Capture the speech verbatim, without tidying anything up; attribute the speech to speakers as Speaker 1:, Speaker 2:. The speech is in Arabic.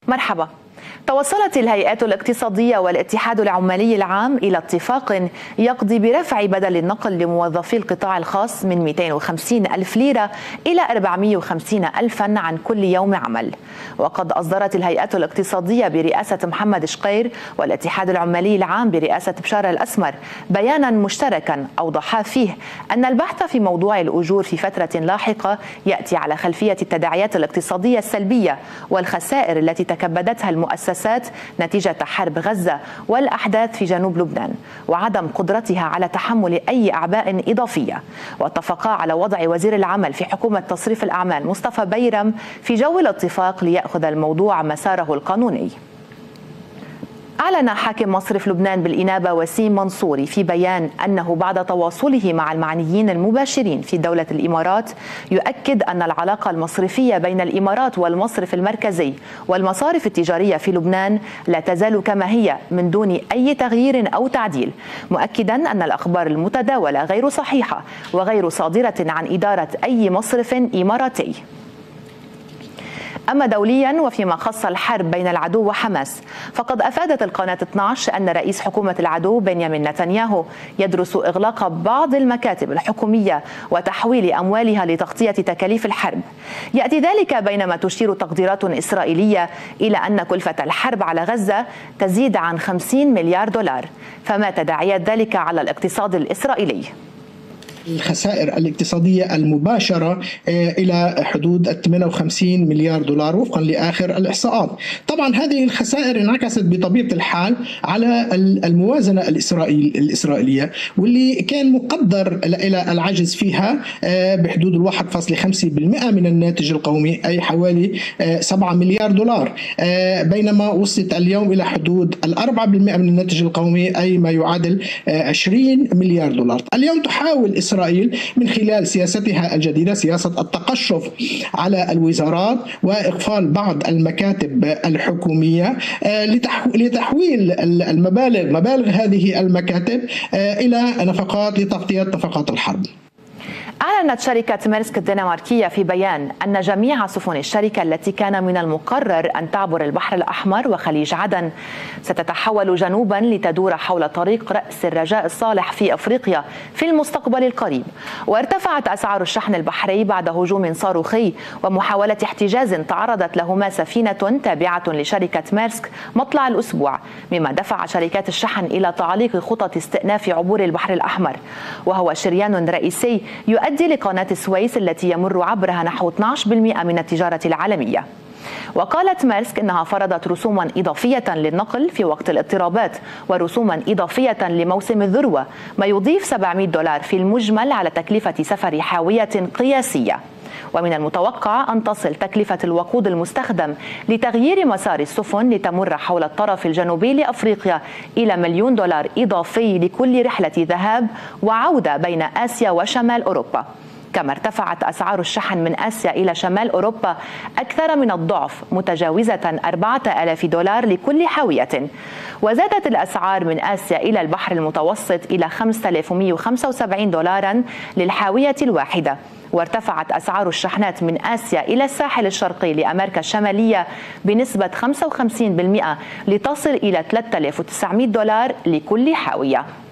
Speaker 1: مرحبا. توصلت الهيئات الاقتصادية والاتحاد العمالي العام إلى اتفاق يقضي برفع بدل النقل لموظفي القطاع الخاص من مئتين وخمسين ألف ليرة إلى أربعمئة وخمسين ألفا عن كل يوم عمل. وقد أصدرت الهيئات الاقتصادية برئاسة محمد شقير والاتحاد العمالي العام برئاسة بشار الأسمر بيانا مشتركا أوضحا فيه أن البحث في موضوع الأجور في فترة لاحقة يأتي على خلفية التداعيات الاقتصادية السلبية والخسائر التي تكبدتها المؤسسات نتيجة حرب غزة والأحداث في جنوب لبنان وعدم قدرتها على تحمل أي أعباء إضافية. واتفقا على وضع وزير العمل في حكومة تصريف الأعمال مصطفى بيرم في جو الاتفاق ليأخذ الموضوع مساره القانوني. أعلن حاكم مصرف لبنان بالإنابة وسيم منصوري في بيان أنه بعد تواصله مع المعنيين المباشرين في دولة الإمارات يؤكد أن العلاقة المصرفية بين الإمارات والمصرف المركزي والمصارف التجارية في لبنان لا تزال كما هي من دون أي تغيير أو تعديل، مؤكدا أن الأخبار المتداولة غير صحيحة وغير صادرة عن إدارة أي مصرف إماراتي. أما دوليا وفيما خص الحرب بين العدو وحماس، فقد أفادت القناة اثني عشر أن رئيس حكومة العدو بنيامين نتنياهو يدرس إغلاق بعض المكاتب الحكومية وتحويل أموالها لتغطية تكاليف الحرب. يأتي ذلك بينما تشير تقديرات إسرائيلية إلى أن كلفة الحرب على غزة تزيد عن خمسين مليار دولار، فما تداعيات ذلك على الاقتصاد الإسرائيلي؟
Speaker 2: الخسائر الاقتصادية المباشرة إلى حدود ثمانية وخمسين مليار دولار وفقا لآخر الإحصاءات. طبعا هذه الخسائر انعكست بطبيعة الحال على الموازنة الإسرائيلية واللي كان مقدر إلى العجز فيها بحدود الواحد فاصلة خمسة بالمئة من الناتج القومي، أي حوالي سبعة مليار دولار، بينما وصلت اليوم إلى حدود الأربعة بالمئة من الناتج القومي، أي ما يعادل عشرين مليار دولار. اليوم تحاول إسرائيل إسرائيل من خلال سياستها الجديدة، سياسة التقشف على الوزارات وإقفال بعض المكاتب الحكومية لتحويل المبالغ مبالغ هذه المكاتب إلى نفقات لتغطية نفقات الحرب.
Speaker 1: أعلنت شركة ميرسك الدنماركية في بيان أن جميع سفن الشركة التي كان من المقرر أن تعبر البحر الأحمر وخليج عدن ستتحول جنوبا لتدور حول طريق رأس الرجاء الصالح في أفريقيا في المستقبل القريب. وارتفعت أسعار الشحن البحري بعد هجوم صاروخي ومحاولة احتجاز تعرضت لهما سفينة تابعة لشركة ميرسك مطلع الأسبوع، مما دفع شركات الشحن إلى تعليق خطط استئناف عبور البحر الأحمر، وهو شريان رئيسي يؤدي يؤدي لقناة السويس التي يمر عبرها نحو اثني عشر بالمئة من التجارة العالمية. وقالت ميرسك إنها فرضت رسوما إضافية للنقل في وقت الاضطرابات ورسوما إضافية لموسم الذروة، ما يضيف سبعمئة دولار في المجمل على تكلفة سفر حاوية قياسية. ومن المتوقع أن تصل تكلفة الوقود المستخدم لتغيير مسار السفن لتمر حول الطرف الجنوبي لأفريقيا إلى مليون دولار إضافي لكل رحلة ذهاب وعودة بين آسيا وشمال أوروبا. كما ارتفعت أسعار الشحن من آسيا إلى شمال أوروبا أكثر من الضعف، متجاوزة أربعة آلاف دولار لكل حاوية. وزادت الأسعار من آسيا إلى البحر المتوسط إلى خمسة آلاف ومئة وخمسة وسبعين دولارا للحاوية الواحدة. وارتفعت أسعار الشحنات من آسيا إلى الساحل الشرقي لأمريكا الشمالية بنسبة خمسة وخمسين بالمئة لتصل إلى ثلاثة آلاف وتسعمئة دولار لكل حاوية.